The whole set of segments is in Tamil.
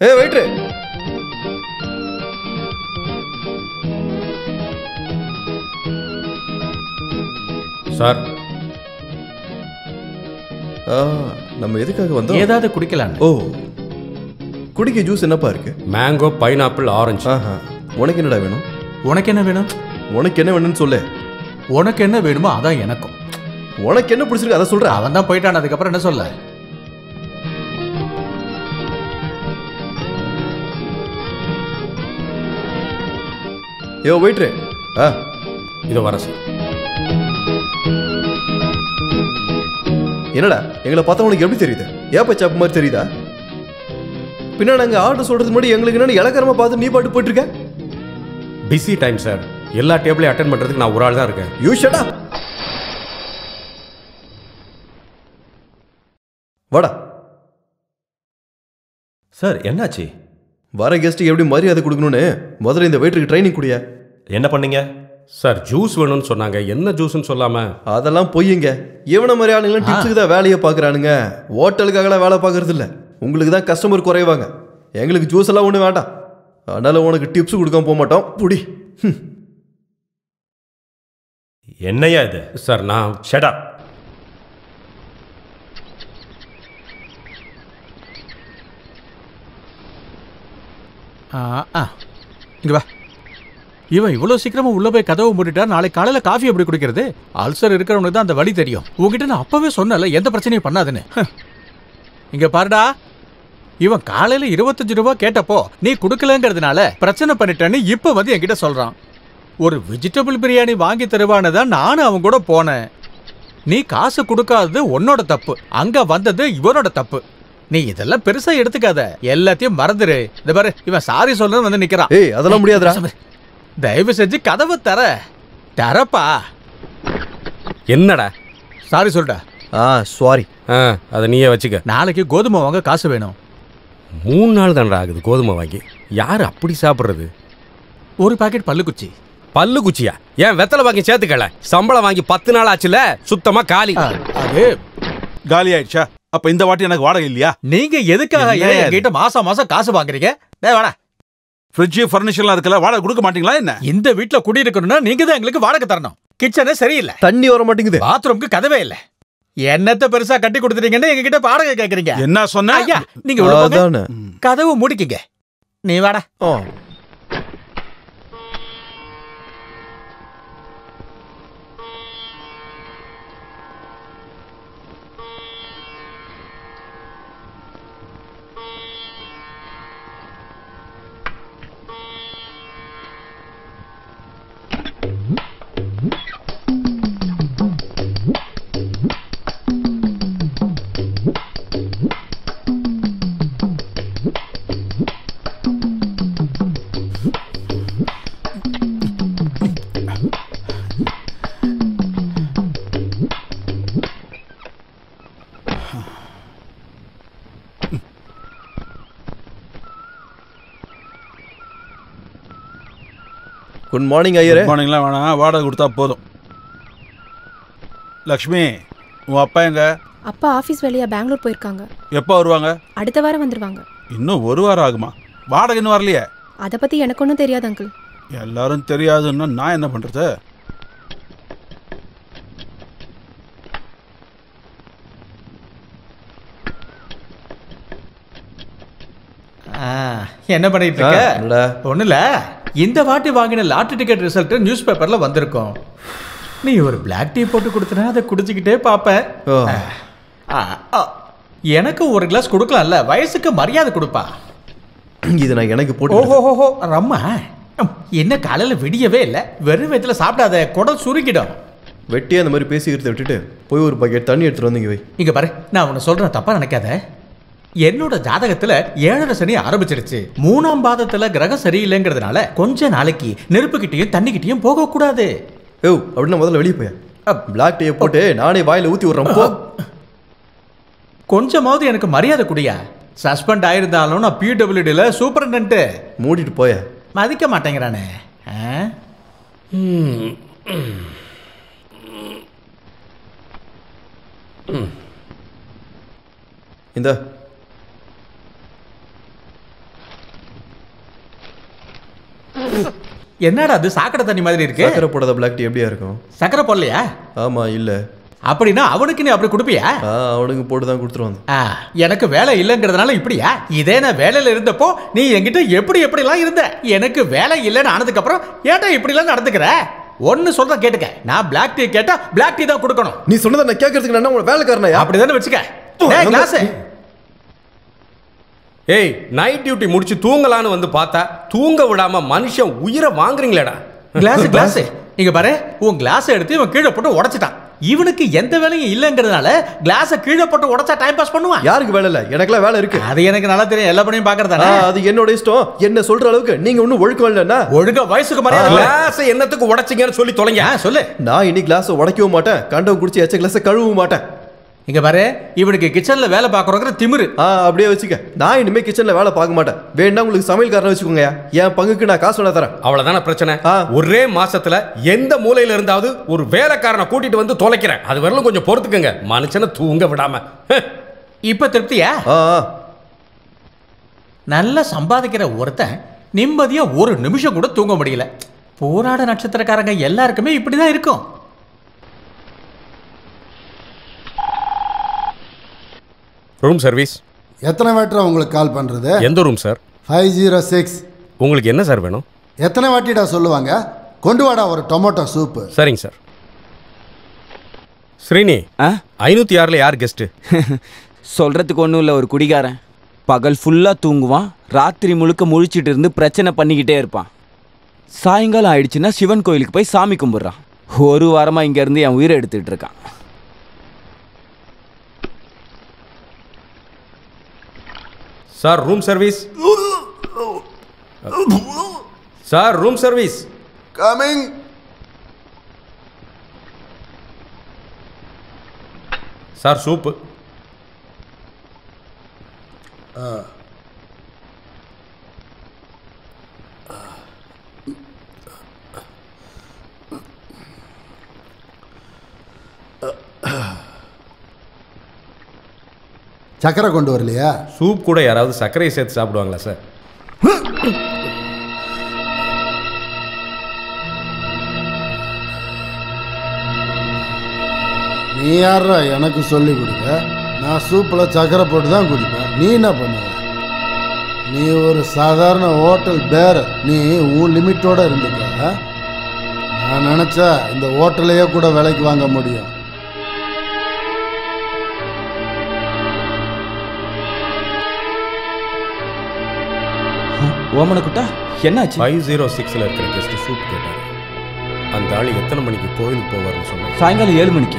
ஏய் வெயிட்ரு, சார் நம்ம எதுக்காக வந்தோம்? ஏதாவது குடிக்கலாம். ஓ, குடிக்க ஜூஸ் என்னப்பா இருக்கு? Mango, pineapple, orange. உனக்கு என்னடா வேணும்? உனக்கு என்ன வேணும்? உனக்கு என்ன வேணும்னு சொல்லு. உனக்கு என்ன வேணுமோ அதான் எனக்கும். உனக்கு என்ன பிடிச்சிருக்கு அதை சொல்ற. அவன் தான் போயிட்டான், அதுக்கப்புறம் என்ன சொல்ல? யோ வெயிட்ரு, இதோ வர சார். என்னடா எங்களை பார்த்தா உனக்கு எப்படி தெரியுது? ஏப்பா சாப்பு மாதிரி தெரியுதா? பின்னா நாங்க ஆர்டர் சொல்றது முன்னாடி எங்களுக்கு என்ன இலக்கரமா பார்த்து நீ பாட்டு போயிட்டு இருக்க? Busy time sir. எல்லா டேபிளையும் அட்டென்ட் பண்றதுக்கு நான் ஒரு ஆள் தான் இருக்கேன். You shut up. வாடா. சார் என்னாச்சு? வர கெஸ்ட்டுக்கு எப்படி மரியாதை கொடுக்கணும்னு முதல்ல இந்த வெயிட்டருக்கு ட்ரைனிங் கொடுயா. என்ன பண்ணீங்க? சார் ஜூஸ் வேணும்னு சொன்னாங்க. என்ன ஜூஸ்ன்னு சொல்லாம? அதெல்லாம் பொய்யுங்க. இவனை மாதிரி ஆளுங்களாம் டிப்ஸுக்கு தான் வேலையை பார்க்குறானுங்க. ஹோட்டலுக்காகலாம் வேலை பார்க்கறது இல்லை. உங்களுக்கு தான் கஸ்டமர் குறைவாங்க. எங்களுக்கு ஜூஸ் எல்லாம் ஒன்றும் வேண்டாம். அதனால உனக்கு டிப்ஸ் கொடுக்காம போக மாட்டோம். புடி. என்னையா இது? சார் நான் ஷட் அப். இங்க வா. இவன் இவ்வளவு சீக்கிரமா உள்ள போய் கதவை மூடிட்டா நாளைக்கு காலையில காஃபி எப்படி குடிக்கிறது? அல்சர் இருக்கிறவனுக்கு தான் அந்த வழி தெரியும். உங்ககிட்ட நான் அப்பவே சொன்னல எந்த பிரச்சனையும் பண்ணாதுன்னு. இங்க பாருடா, இவன் காலையில 25 ரூபாய் கேட்டப்போ நீ குடுக்கலங்கிறதுனால பிரச்சனை பண்ணிட்டேன்னு இப்ப வந்து என்கிட்ட சொல்றான். ஒரு வெஜிடபிள் பிரியாணி வாங்கி தருவானதான் நானும் அவன் கூட போனேன். நீ காசு கொடுக்காதது உன்னோட தப்பு, அங்க வந்தது இவனோட தப்பு. நீ இதெல்லாம் பெருசா எடுத்துக்காத, எல்லாத்தையும் மறந்துரு. இந்த பாரு, இவன் சாரி சொல்றது வந்து நிக்கிறான். ஏய் அதெல்லாம் முடியாதுடா. தயவு செஞ்சு கதவை தரப்பா. என்னடா சாரி சொல்டா. சாரி. அதை நீயே வச்சுக்க. நாளைக்கு கோதுமை வாங்க காசு வேணும். 3 நாள் தான்டா ஆகுது கோதுமை வாங்கி. யாரு அப்படி சாப்பிட்றது? ஒரு பாக்கெட் பல்லுக்குச்சி. பல்லுக்குச்சியா? ஏன் வெத்தலை வாங்கி சேர்த்துக்கல? சம்பளம் வாங்கி 10 நாள் ஆச்சுல, சுத்தமா காலி. அது காலி ஆயிடுச்சா? அப்ப இந்த வாட்டி எனக்கு வாடகை இல்லையா? நீங்க எதுக்காக என்கிட்ட மாசம் மாசம் காசு வாங்குறீங்க? வாடா. ஃப்ரிட்ஜ் ஃபர்னிச்சர்லாம் இருக்கல, வாடகை கொடுக்க மாட்டீங்களா என்ன? இந்த வீட்ல குடி இருக்கணும்னா நீங்க தான் எங்களுக்கு வாடகை தரணும். கிச்சனே சரியில்லை, தண்ணி வர மாட்டேங்குது, பாத்ரூம்க்கு கதவே இல்ல. என்னத்த பெருசா கட்டி கொடுத்துட்டீங்கன்னு எங்க கிட்ட வாடகை கேக்குறீங்க. என்ன சொன்ன? ஐயா நீங்க உள்ள போங்க, கதவு மூடிக்கங்க. நீ வாடா. குட் மார்னிங் ஐயரே. மார்னிங்லாம் வேணாம், வாடகை கொடுத்தா போதும். லக்ஷ்மி, உன் அப்பா எங்க? அப்பா ஆஃபீஸ் வேலையா பெங்களூர் போயிருக்காங்க. எப்போ வருவாங்க? அடுத்த வாரம் வந்துருவாங்க. இன்னும் 1 வாரம் ஆகுமா? வாடகை இன்னும் வரலையே? அதை பத்தி எனக்கு ஒன்றும் தெரியாது அங்கிள். எல்லாரும் தெரியாதுன்னா நான் என்ன பண்றது? என்ன பண்ணிட்டு இருக்க? ஒண்ணு இல்ல, இந்த வாட்டி வாங்கின லாட்டரி டிக்கெட் ரிசல்ட் நியூஸ் பேப்பர்ல வந்திருக்கும். நீ ஒரு பிளாக் டீ போட்டு கொடுத்தனா அதை குடிச்சுக்கிட்டே பாப்பேன். எனக்கு ஒரு கிளாஸ் கொடுக்கலாம்ல, வயசுக்கு மரியாதை கொடுப்பா. இது நான் எனக்கு போட்டு. ஓஹோ ரம்மா, என்ன காலையில விடியவே இல்லை, வெறும் வயிற்றுல சாப்பிடாத, குடல் சுருக்கிடும். வெட்டியா அந்த மாதிரி பேசிக்கிறத விட்டுட்டு போய் ஒரு பக்கெட் தண்ணி எடுத்துட்டு வந்தீங்க வை. இங்க பாரு, நான் உன்னை சொல்றேன், தப்பா நினைக்காத. என்னோட ஜாதகத்துல 7.5 சனி ஆரம்பிச்சிருச்சு. 3ஆம் பாதத்துல கிரகம் சரியில்லைங்கிறதுனால கொஞ்ச நாளைக்கு நெருப்புக்கிட்டையும் தண்ணிக்கிட்டையும் போக கூடாது. ஓ அப்படின்னா முதல்ல வெளியே போய் பிளாக் டீயை போட்டு நானே வாயில ஊத்தி விடுறேன். கொஞ்சமாவது எனக்கு மரியாதை குடியா. சஸ்பெண்ட் ஆயிருந்தாலும் நான் பிடபிள்யூடில சூப்பரண்டன்ட். மூடிட்டு போய மதிக்க மாட்டேங்கிறானே. இந்த என்னடா அது சாக்கடை தண்ணி மாதிரி இருக்கு? சக்கரை போடாத பிளாக் டீ எப்படியா இருக்கும்? சக்கரை போடலையா? ஆமா இல்ல. அப்படின்னா அவனுக்கு நீ அப்படி கொடுப்பியா? அவனுக்கு போட்டு தான் கொடுத்துருவாங்க. எனக்கு வேலை இல்லைங்கிறதுனால இப்படியா? இதே நான் வேலையில இருந்தப்போ நீ என்கிட்ட எப்படிலாம் இருந்த. எனக்கு வேலை இல்லைன்னு ஆனதுக்கு அப்புறம் ஏன்டா இப்படிலாம் நடந்துக்கிற? ஒன்னு சொல்ற கேட்டுக்க, நான் பிளாக் டீ கேட்டா பிளாக் டீ தான் கொடுக்கணும். நீ சொன்னதை நான் கேட்கறதுக்கு நான் உங்க வேலைக்காரனா? அப்படிதானே வச்சுக்க. டேய் கிளாஸ். ஏய், நைட் டியூட்டி முடிச்சு தூங்கலான்னு வந்து பார்த்தா தூங்க விடாம மனுஷன் உயிரை வாங்குறீங்களேடா. கிளாஸ் இங்க பாரு, உன் கிளாஸ் எடுத்து இவன் கீழே போட்டு உடைச்சிட்டான். இவனுக்கு எந்த வேலையும் இல்லங்கிறதுனால கிளாஸை கீழே போட்டு உடைச்சா டைம் பாஸ் பண்ணுவான். யாருக்கு வேலை இல்ல? எனக்குலாம் வேலை இருக்கு. அது எனக்கு நல்லா தெரியும். எல்லா பணியும் பாக்குறதானே. அது என்னோட இஷ்டம். என்ன சொல்ற அளவுக்கு நீங்க ஒன்னும் ஒழுக்கம் இல்லைன்னா ஒழுங்கா வயசுக்கு மரியாதை. கிளாஸ் என்னத்துக்கு உடைச்சிங்கன்னு சொல்லி தொலைங்க. சொல்லு. நான் இனி கிளாஸ் உடைக்கவும் மாட்டேன், கண்டவன் குடிச்சு எச்ச கிளாஸை கழுவவும் மாட்டேன். இங்க பாரு, இவனுக்கு கிச்சன்ல வேலை பாக்குறோங்கிற திமிரு. அப்படியே வச்சுக்க. நான் இனிமே கிச்சன்ல வேலை பார்க்க மாட்டேன். வேணா உங்களுக்கு சமையல்காரனை வச்சுக்கோங்க. என் பங்குக்கு நான் காசு வேணா தரேன். அவ்வளவுதான பிரச்சனை. ஒரே மாசத்துல எந்த மூலையில இருந்தாவது ஒரு வேலைக்காரனை கூட்டிட்டு வந்து தொலைக்கிறேன். அது வரலும் கொஞ்சம் பொறுத்துக்கங்க, மனுஷனை தூங்க விடாம. இப்ப திருப்தியா? நல்லா சம்பாதிக்கிற ஒருத்தன் நிம்மதியா ஒரு நிமிஷம் கூட தூங்க முடியல. போராட நட்சத்திரக்காரங்க எல்லாருக்குமே இப்படிதான் இருக்கும். Room service. எத்தனை வாட்டி உங்களுக்கு கால் பண்ணுறது? எந்த ரூம் சார்? 506. உங்களுக்கு என்ன சார் வேணும்? எத்தனை வாட்டிடா சொல்லுவாங்க? கொண்டு வாடா ஒரு டொமேட்டோ சூப்பு. சரிங்க சார். ஸ்ரீனி, 506ல் யார் கெஸ்ட்டு? சொல்கிறதுக்கு ஒன்றும் இல்லை. ஒரு குடிகாரன் பகல் ஃபுல்லாக தூங்குவான், ராத்திரி முழுக்க முழிச்சிட்டு இருந்து பிரச்சனை பண்ணிக்கிட்டே இருப்பான். சாயங்காலம் ஆயிடுச்சுன்னா சிவன் கோயிலுக்கு போய் சாமி கும்பிட்றான். ஒரு வாரமாக இங்கேருந்து என் உயிரை எடுத்துகிட்டு இருக்கான். Sir room service. Sir room service. Coming. Sir soup. சக்கரை கொண்டு வரலையா? சூப் கூட யாராவது சர்க்கரையை சேர்த்து சாப்பிடுவாங்களா சார்? நீ யாரா எனக்கு சொல்லி கொடுக்க? நான் சூப்பில் சக்கரை போட்டு தான் குடிப்பேன். நீ என்ன பண்ணுவ? நீ ஒரு சாதாரண ஹோட்டல் பேர். நீ உன் லிமிட்டோட இருந்துக்க. நான் நினச்சா இந்த ஹோட்டலையே கூட விலைக்கு வாங்க முடியும். ஓமனக்குட்டா என்னாச்சு? 506ல் இருக்கிற கெஸ்ட் சூப் கேட்டார். அந்த ஆள் எத்தனை மணிக்கு கோயிலுக்கு போவார்னு சொன்னார்? சாயங்காலம் 7 மணிக்கு.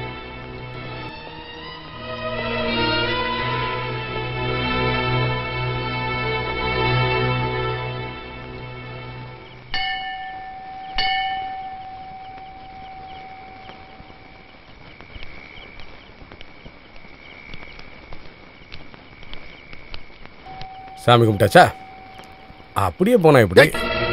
சாமி கும்பிட்டாச்சா? அப்படியே போனா எப்படி?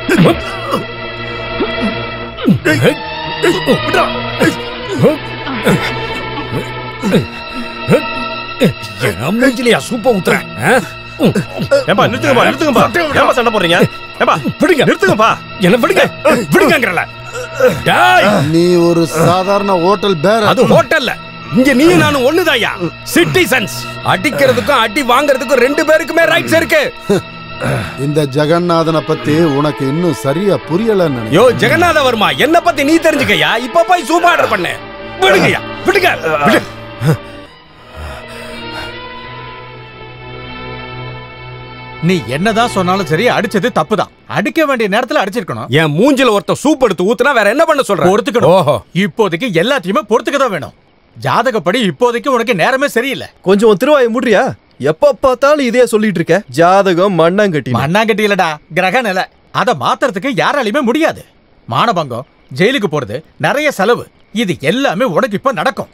மூஞ்சிலியா சூப்ப ஊத்துறேன். நிறுத்துங்கப்பா. சண்டை போடுறீங்க? நிறுத்துங்கப்பா. என்ன விடுங்க, விடுங்கங்கறல. நீ ஒரு சாதாரண ஹோட்டல் பேர். அது ஹோட்டல்ல. இங்க நீ நானும் ஒண்ணுதாயா. சிட்டிசன்ஸ். அடிக்கிறதுக்கும் அடி வாங்குறதுக்கும் 2 பேருக்குமே ரைட்ஸ் இருக்கு. இந்த ஜெகநாதனை பத்தி உனக்கு இன்னும் சரியா புரியலன்னு யோ ஜெகநாத வர்மா, என்ன பத்தி நீ தெரிஞ்சுக்கயா. இப்ப போய் சூப் ஆர்டர் பண்ணு. விடுங்கயா, விடுங்க. நீ என்னதான் சொன்னாலும் சரி, அடிச்சது தப்புதான். அடிக்க வேண்டிய நேரத்துல அடிச்சிருக்கணும். என் மூஞ்சில ஒருத்த சூப் எடுத்து ஊத்துனா வேற என்ன பண்ண சொல்ற? பொறுத்துக்கணும். இப்போதைக்கு எல்லாத்தையுமே பொறுத்துக்க தான் வேணும். ஜாதகப்படி இப்போதைக்கு உனக்கு நேரமே சரியில்லை. கொஞ்சம் திருவாயை மூடுறியா? எப்ப பார்த்தாலும் இதே சொல்லிட்டு இருக்க. ஜாதகம் மண்ணாங்கட்டி. மண்ணாங்கட்டி இல்லடா, கிரக நிலை. அதை மாத்துறதுக்கு யாராலையுமே முடியாது. மானபங்கம், ஜெயிலுக்கு போறது, நிறைய செலவு, இது எல்லாமே உனக்கு இப்ப நடக்கும்.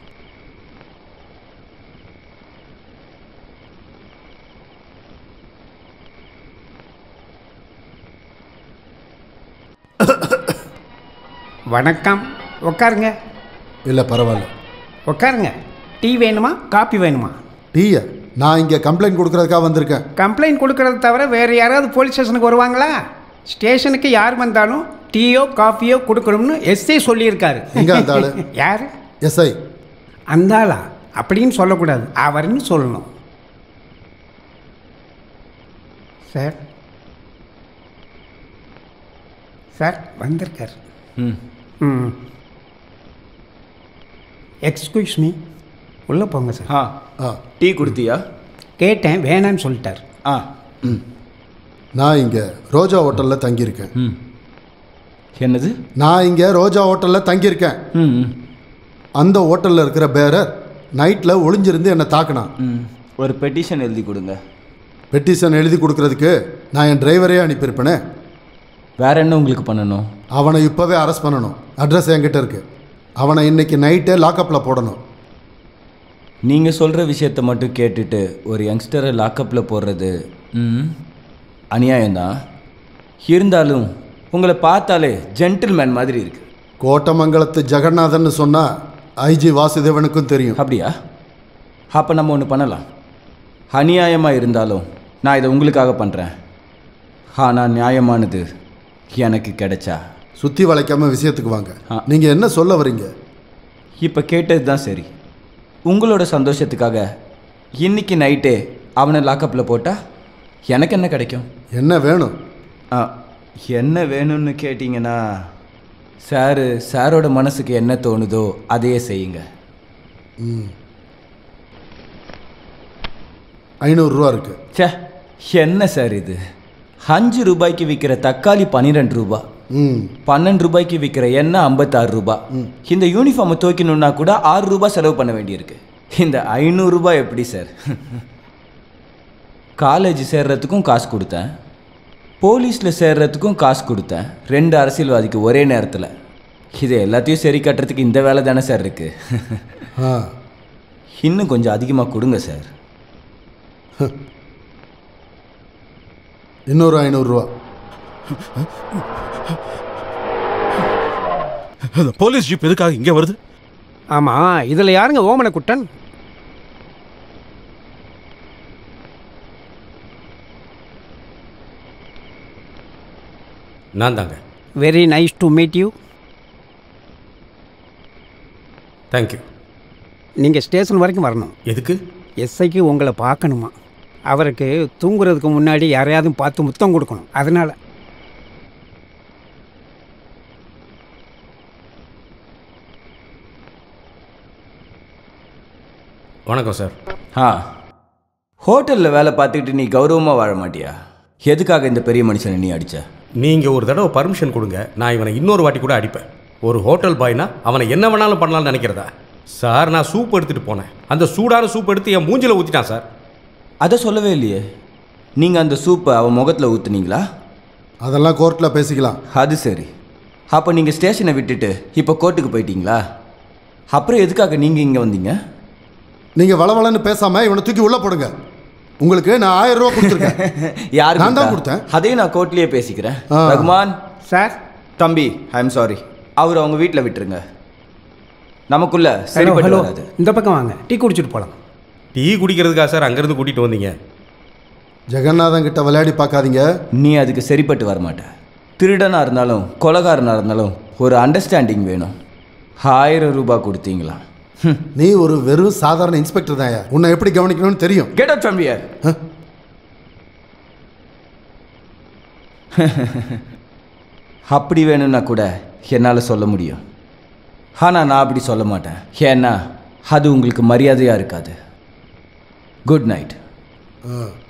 வணக்கம். உட்காருங்க. இல்ல பரவாயில்ல, உட்காருங்க. டீ வேணுமா காபி வேணுமா? டீயா? நான் இங்கே கம்ப்ளைண்ட் கொடுக்கறதுக்காக வந்திருக்கேன். கம்ப்ளைண்ட் கொடுக்கறத தவிர வேறு யாராவது போலீஸ் ஸ்டேஷனுக்கு வருவாங்களா? ஸ்டேஷனுக்கு யார் வந்தாலும் டீயோ காஃபியோ கொடுக்கணும்னு எஸ்ஐ சொல்லியிருக்காரு. எங்க அந்த ஆளு? யார்? எஸ்ஐ. அந்த ஆளா? அப்படின்னு சொல்லக்கூடாது, அவர்னு சொல்லணும். சார் சார் வந்திருக்கார். ம் எக்ஸ்கியூஸ் மீ, உள்ளே போங்க சார். டீ கொடுத்தியா? கேட்டேன், வேணான்னு சொல்லிட்டார். நான் இங்கே ரோஜா ஹோட்டலில் தங்கியிருக்கேன். என்னது? நான் இங்கே ரோஜா ஹோட்டலில் தங்கியிருக்கேன். அந்த ஹோட்டலில் இருக்கிற பேரர் நைட்டில் ஒளிஞ்சிருந்து என்னை தாக்கினான். ஒரு பெட்டிஷன் எழுதி கொடுங்க. பெட்டிஷன் எழுதி கொடுக்கறதுக்கு நான் என் டிரைவரே அனுப்பியிருப்பேனே. வேற என்ன உங்களுக்கு பண்ணணும்? அவனை இப்போவே அரெஸ்ட் பண்ணணும். அட்ரஸ் என்கிட்ட இருக்கு. அவனை இன்னைக்கு நைட்டே லாக்கப்பில் போடணும். நீங்கள் சொல்கிற விஷயத்த மட்டும் கேட்டுட்டு ஒரு யங்ஸ்டரை லாக்கப்பில் போடுறது அநியாயம்தான். இருந்தாலும் உங்களை பார்த்தாலே ஜென்டில்மேன் மாதிரி இருக்கு. கோட்டமங்கலத்து ஜெகநாதன் சொன்னால் ஐஜி வாசுதேவனுக்கும் தெரியும். அப்படியா? அப்போ நம்ம ஒன்று பண்ணலாம். அநியாயமாக இருந்தாலும் நான் இதை உங்களுக்காக பண்ணுறேன். ஆனால் நியாயமானது எனக்கு கிடைச்சா. சுற்றி வளைக்காம விஷயத்துக்கு வாங்க. நீங்கள் என்ன சொல்ல வரீங்க? இப்போ கேட்டது தான் சரி. உங்களோட சந்தோஷத்துக்காக இன்னைக்கு நைட்டே அவனை லாக்கப்பில் போட்டால் எனக்கு என்ன கிடைக்கும்? என்ன வேணும்? என்ன வேணும்னு கேட்டிங்கன்னா சாரோட மனசுக்கு என்ன தோணுதோ அதையே செய்யுங்க. 500 ரூபா இருக்கு. சே, என்ன சார் இது? 5 ரூபாய்க்கு விற்கிற தக்காளி 12 ரூபா, 12 ரூபாய்க்கு விற்கிற எண்ணெய் 56 ரூபா. இந்த யூனிஃபார்மை துவைக்கணும்னா கூட 6 ரூபாய் செலவு பண்ண வேண்டியிருக்கு. இந்த 500 ரூபாய் எப்படி சார்? காலேஜ் சேர்றதுக்கும் காசு கொடுத்தேன், போலீஸில் சேர்றதுக்கும் காசு கொடுத்தேன், 2 அரசியல்வாதிக்கு ஒரே நேரத்தில். இது எல்லாத்தையும் சரி கட்டுறதுக்கு இந்த வேலை தானே சார் இருக்கு. இன்னும் கொஞ்சம் அதிகமாக கொடுங்க சார். இன்னொரு 500 ரூபா. போலீஸ் ஜீப் எதுக்காக இங்கே வருது? ஆமாம், இதில் யாருங்க ஓமன குட்டன்? நான் தாங்க. Very nice to meet you. Thank you. நீங்கள் ஸ்டேஷன் வரைக்கும் வரணும். எதுக்கு? எஸ்ஐக்கு உங்களை பார்க்கணுமா. அவருக்கு தூங்குறதுக்கு முன்னாடி யாரையாவது பார்த்து முத்தம் கொடுக்கணும், அதனால். வணக்கம் சார். ஹோட்டலில் வேலை பார்த்துக்கிட்டு நீ கௌரவமாக வாழ மாட்டியா? எதுக்காக இந்த பெரிய மனுஷனை நீ அடித்த? நீங்கள் ஒரு தடவை பர்மிஷன் கொடுங்க, நான் இவனை இன்னொரு வாட்டி கூட அடிப்பேன். ஒரு ஹோட்டல் பாய்னா அவனை என்ன வேணாலும் பண்ணலாம்னு நினைக்கிறதா சார்? நான் சூப் எடுத்துகிட்டு போனேன், அந்த சூடான சூப் எடுத்து என் மூஞ்சில் ஊற்றிட்டான் சார். அதை சொல்லவே இல்லையே. நீங்கள் அந்த சூப்பை அவன் முகத்தில் ஊற்றுனீங்களா? அதெல்லாம் கோர்ட்டில் பேசிக்கலாம். அது சரி. அப்போ நீங்கள் ஸ்டேஷனை விட்டுட்டு இப்போ கோர்ட்டுக்கு போயிட்டீங்களா? அப்புறம் எதுக்காக நீங்கள் இங்கே வந்தீங்க? நீங்கள் வளவளன்னு பேசாமல் இவனை தூக்கி உள்ளே போடுங்க. உங்களுக்கு நான் 1000 ரூபா கொடுத்துருக்கேன். யார்? நான் தான் கொடுத்தேன். அதையும் நான் கோர்ட்லேயே பேசிக்கிறேன். ரகுமான் சார். தம்பி, ஐ எம் சாரி. அவர் அவங்க வீட்டில் விட்டுருங்க. நமக்குள்ள சரிப்பட்டு வராது. இந்த பக்கம் வாங்க, டீ குடிச்சிட்டு போகலாம். டீ குடிக்கிறதுக்கா சார் அங்கேருந்து கூட்டிகிட்டு வந்தீங்க? ஜெகநாதன் கிட்ட விளையாடி பார்க்காதீங்க. நீ அதுக்கு சரிப்பட்டு வரமாட்ட. திருடனாக இருந்தாலும் கொலைகாரனாக இருந்தாலும் ஒரு அண்டர்ஸ்டாண்டிங் வேணும். 1000 ரூபாய் கொடுத்தீங்களா? நீ ஒரு வெறும் சாதாரண இன்ஸ்பெக்டர் தான். உன்னை எப்படி கவனிக்கணும்னு தெரியும். Get out from here. அப்படி வேணும்னா கூட என்னால் சொல்ல முடியும். ஆனால் நான் அப்படி சொல்ல மாட்டேன். ஏன்னா அது உங்களுக்கு மரியாதையாக இருக்காது. Good night.